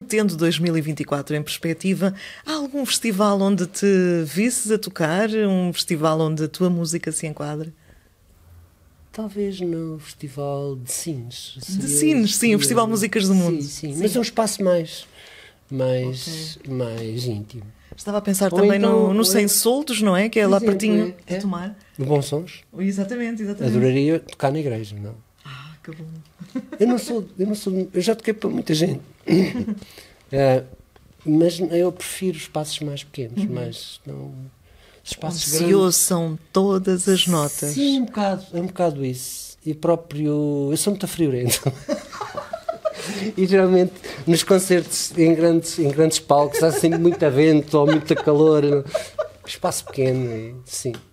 tendo 2024 em perspectiva, há algum festival onde te visses a tocar? Um festival onde a tua música se enquadre? Talvez no Festival de Sines. De Sines, sim, o Festival Músicas do Mundo. Sim, mas é um espaço mais íntimo. Estava a pensar Ou também então, no Sem Soldos, não é? Que é lá pertinho de Tomar. No Bom Sons. Exatamente. Adoraria tocar na igreja, não? Ah, que bom. Eu já toquei para muita gente. Mas eu prefiro espaços mais pequenos, mas não... Espaços onde se grandes. ouçam todas as notas. Sim, é um bocado isso. E próprio... Eu sou muito friorento. E geralmente nos concertos em grandes palcos há sempre muito vento ou muito calor. Espaço pequeno, sim.